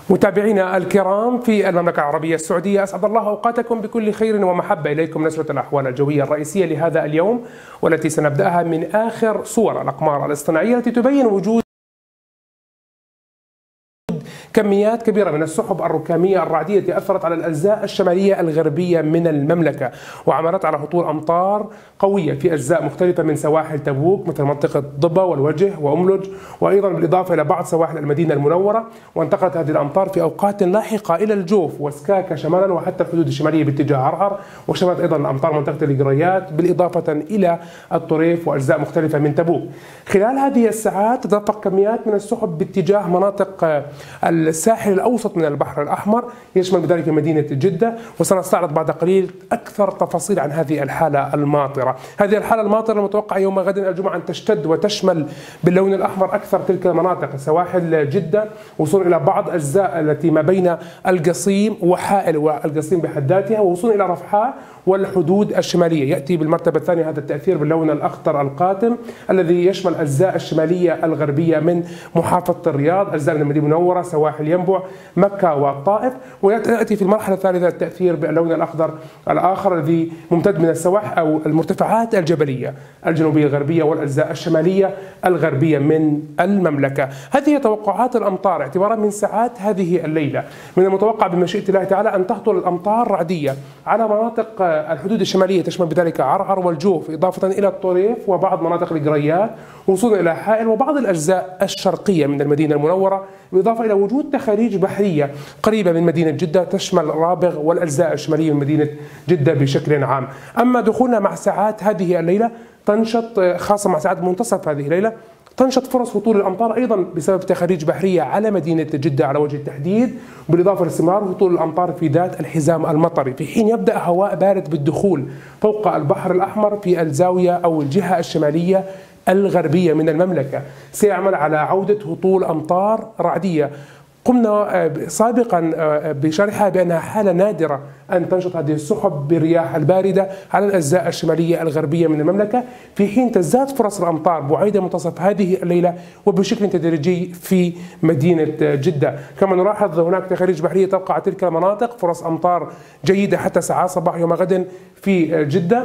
متابعينا الكرام في المملكة العربية السعودية، أسعد الله أوقاتكم بكل خير ومحبة. إليكم نشرة الأحوال الجوية الرئيسية لهذا اليوم، والتي سنبدأها من آخر صور الأقمار الاصطناعية التي تبين وجود كميات كبيرة من السحب الركامية الرعدية أثرت على الأجزاء الشمالية الغربية من المملكة، وعملت على هطول أمطار قوية في أجزاء مختلفة من سواحل تبوك مثل منطقة ضبة والوجه وأملج، وأيضا بالإضافة إلى بعض سواحل المدينة المنورة. وانتقلت هذه الأمطار في أوقات لاحقة إلى الجوف وسكاكا شمالا وحتى الحدود الشمالية باتجاه عرعر، وشملت أيضا الأمطار منطقة القريات بالإضافة إلى الطريف وأجزاء مختلفة من تبوك. خلال هذه الساعات تدفق كميات من السحب باتجاه مناطق الساحل الأوسط من البحر الأحمر، يشمل بذلك مدينة جدة، وسنستعرض بعد قليل أكثر تفاصيل عن هذه الحالة الماطرة. هذه الحالة الماطرة المتوقع يوم غد الجمعة أن تشتد وتشمل باللون الأحمر أكثر تلك المناطق، سواحل جدة، وصول إلى بعض أجزاء التي ما بين القصيم وحائل والقصيم بحد ذاتها، ووصول إلى رفحاء والحدود الشمالية. يأتي بالمرتبة الثانية هذا التأثير باللون الأخضر القاتم الذي يشمل الأجزاء الشمالية الغربية من محافظة الرياض، أجزاء من المدينة المنورة، سواحل ينبع، مكة والطائف. ويأتي في المرحلة الثالثة التأثير باللون الأخضر الآخر الذي ممتد من السواحل أو المرتفعات الجبلية الجنوبية الغربية والأجزاء الشمالية الغربية من المملكة. هذه توقعات الأمطار اعتبارا من ساعات هذه الليلة. من المتوقع بمشيئة الله تعالى أن تهطل الأمطار رعدية على مناطق الحدود الشمالية، تشمل بذلك عرعر والجوف، إضافة إلى الطريف وبعض مناطق القريات، وصولا إلى حائل وبعض الأجزاء الشرقية من المدينة المنورة، بالإضافة إلى وجود تخاريج بحرية قريبة من مدينة جدة تشمل رابغ والأجزاء الشمالية من مدينة جدة بشكل عام. أما دخولنا مع ساعات هذه الليلة تنشط، خاصة مع ساعات منتصف هذه الليلة، تنشط فرص هطول الأمطار أيضا بسبب تخاريج بحرية على مدينة جدة على وجه التحديد، بالإضافة لاستمرار هطول الأمطار في ذات الحزام المطري، في حين يبدأ هواء بارد بالدخول فوق البحر الأحمر في الزاوية أو الجهة الشمالية الغربية من المملكة. سيعمل على عودة هطول أمطار رعدية قمنا سابقا بشرحها بأنها حالة نادرة أن تنشط هذه السحب بالرياح الباردة على الأجزاء الشمالية الغربية من المملكة، في حين تزداد فرص الأمطار بعيد منتصف هذه الليلة وبشكل تدريجي في مدينة جدة. كما نلاحظ هناك تخاريج بحرية تبقى على تلك المناطق، فرص أمطار جيدة حتى ساعات صباح يوم غد في جدة،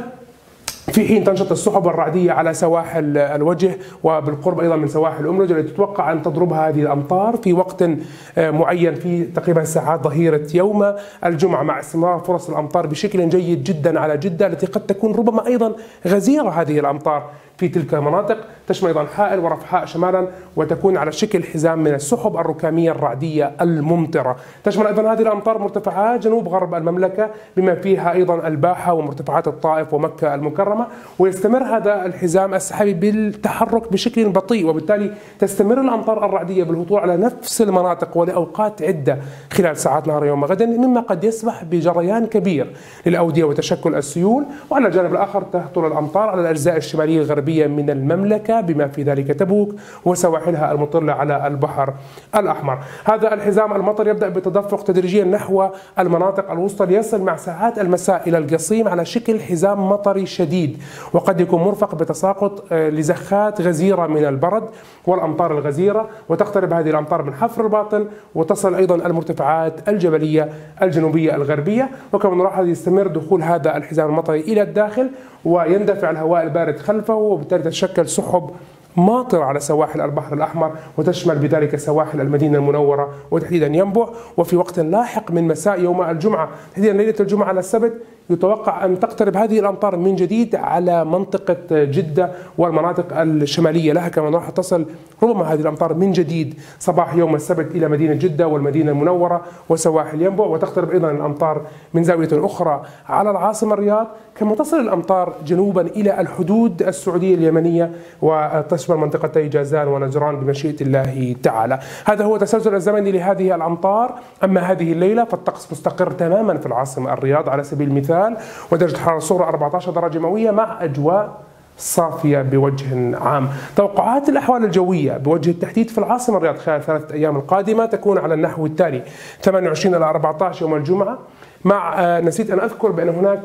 في حين تنشط السحب الرعدية على سواحل الوجه وبالقرب أيضا من سواحل أملج التي تتوقع أن تضربها هذه الأمطار في وقت معين في تقريبا ساعات ظهيرة يوم الجمعة، مع استمرار فرص الأمطار بشكل جيد جدا على جدة التي قد تكون ربما أيضا غزيرة هذه الأمطار في تلك المناطق، تشمل أيضا حائل ورفحاء شمالا، وتكون على شكل حزام من السحب الركامية الرعدية الممطرة. تشمل أيضا هذه الأمطار مرتفعات جنوب غرب المملكة بما فيها أيضا الباحة ومرتفعات الطائف ومكة المكرمة، ويستمر هذا الحزام السحابي بالتحرك بشكل بطيء، وبالتالي تستمر الأمطار الرعدية بالهطول على نفس المناطق ولأوقات عدة خلال ساعات نهار يوم غد، مما قد يسمح بجريان كبير للأودية وتشكل السيول. وعلى الجانب الآخر تهطل الأمطار على الأجزاء الشمالية الغربية من المملكة بما في ذلك تبوك وسواحلها المطلة على البحر الأحمر. هذا الحزام المطر يبدأ بالتدفق تدريجيا نحو المناطق الوسطى ليصل مع ساعات المساء إلى القصيم على شكل حزام مطري شديد، وقد يكون مرفق بتساقط لزخات غزيرة من البرد والأمطار الغزيرة، وتقترب هذه الأمطار من حفر الباطن وتصل أيضا المرتفعات الجبلية الجنوبية الغربية. وكما نلاحظ يستمر دخول هذا الحزام المطري إلى الداخل ويندفع الهواء البارد خلفه، وبالتالي تتشكل سحب ماطرة على سواحل البحر الأحمر، وتشمل بذلك سواحل المدينة المنورة وتحديدا ينبع. وفي وقت لاحق من مساء يوم الجمعة تحديدا ليلة الجمعة على السبت يتوقع أن تقترب هذه الأمطار من جديد على منطقة جدة والمناطق الشمالية لها، كما راح تصل ربما هذه الأمطار من جديد صباح يوم السبت إلى مدينة جدة والمدينة المنورة وسواحل ينبع، وتقترب أيضا الأمطار من زاوية أخرى على العاصمة الرياض، كما تصل الأمطار جنوبا إلى الحدود السعودية اليمنية وتشمل منطقتي جازان ونجران بمشيئة الله تعالى. هذا هو تسلسل الزمني لهذه الأمطار. أما هذه الليلة فالطقس مستقر تماما في العاصمة الرياض على سبيل المثال، ودرجة حرارة الصغرى 14 درجة مئوية مع أجواء صافية بوجه عام. توقعات الأحوال الجوية بوجه التحديد في العاصمة الرياض خلال 3 أيام القادمة تكون على النحو التالي: 28 إلى 14 يوم الجمعة، مع نسيت أن أذكر بأن هناك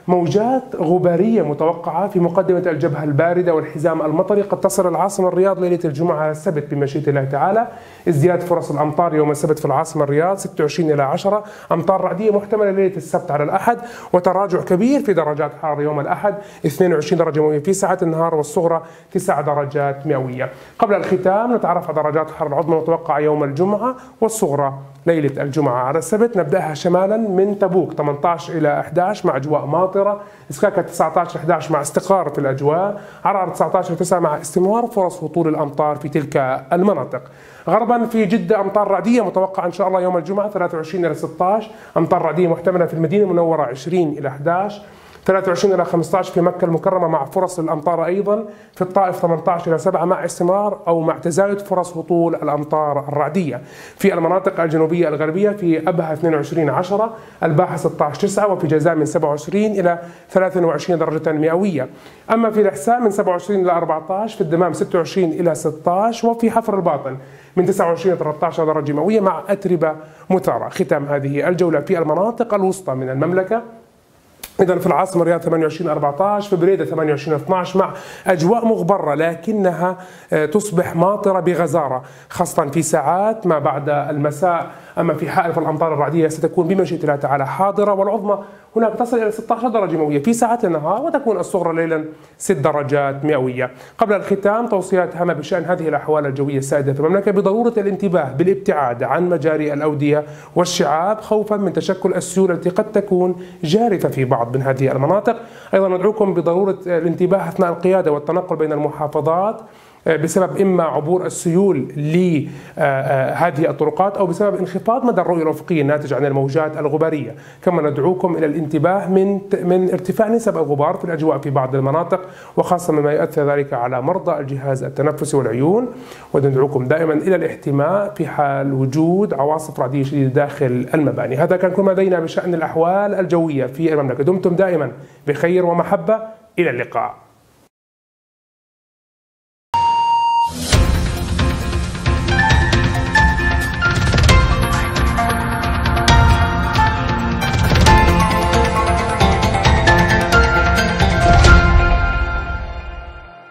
موجات غبارية متوقعة في مقدمة الجبهة الباردة والحزام المطري قد تصل العاصمة الرياض ليلة الجمعة على السبت بمشيئة الله تعالى. ازدياد فرص الأمطار يوم السبت في العاصمة الرياض 26 إلى 10، أمطار رعدية محتملة ليلة السبت على الأحد، وتراجع كبير في درجات حرارة يوم الأحد 22 درجة مئوية في ساعة النهار والصغرى 9 درجات مئوية. قبل الختام نتعرف على درجات الحرارة العظمى المتوقعة يوم الجمعة والصغرى ليلة الجمعة على السبت. نبدأها شمالا من تبوك 18 إلى 11 مع أجواء ماطرة، إسكاكا 19 11 مع استقرار في الأجواء، عرعر 19 9 مع استمرار فرص هطول الأمطار في تلك المناطق. غربا في جدة أمطار رعدية متوقعة إن شاء الله يوم الجمعة 23 إلى 16، أمطار رعدية محتملة في المدينة المنورة 20 إلى 11، 23 إلى 15 في مكة المكرمة مع فرص الأمطار أيضا، في الطائف 18 إلى 7 مع استمرار أو مع تزايد فرص هطول الأمطار الرعدية. في المناطق الجنوبية الغربية في أبها 22 10، الباحة 16 9، وفي جازان من 27 إلى 23 درجة مئوية. أما في الإحساء من 27 إلى 14، في الدمام 26 إلى 16، وفي حفر الباطن من 29 إلى 13 درجة مئوية مع أتربة مثارة. ختام هذه الجولة في المناطق الوسطى من المملكة. إذا في العاصمة الرياض 28 14، في بريدة 28 12 مع أجواء مغبرة لكنها تصبح ماطرة بغزارة خاصة في ساعات ما بعد المساء. أما في حائط الأمطار الرعدية ستكون بمشيئة الله تعالى حاضرة، والعظمى هناك تصل إلى 16 درجة مئوية في ساعات النهار، وتكون الصغرى ليلا 6 درجات مئوية. قبل الختام توصيات هامة بشأن هذه الأحوال الجوية السائدة في المملكة بضرورة الانتباه بالابتعاد عن مجاري الأودية والشعاب خوفا من تشكل السيول التي قد تكون جارفة في بعض من هذه المناطق. أيضا ندعوكم بضرورة الانتباه أثناء القيادة والتنقل بين المحافظات بسبب إما عبور السيول لهذه الطرقات أو بسبب انخفاض مدى الرؤية الأفقية الناتج عن الموجات الغبارية. كما ندعوكم إلى الانتباه من ارتفاع نسب الغبار في الأجواء في بعض المناطق، وخاصة مما يؤثر ذلك على مرضى الجهاز التنفسي والعيون. وندعوكم دائما إلى الاحتماء في حال وجود عواصف رعدية شديدة داخل المباني. هذا كان كل ما لدينا بشأن الأحوال الجوية في المملكة. دمتم دائما بخير ومحبة، إلى اللقاء.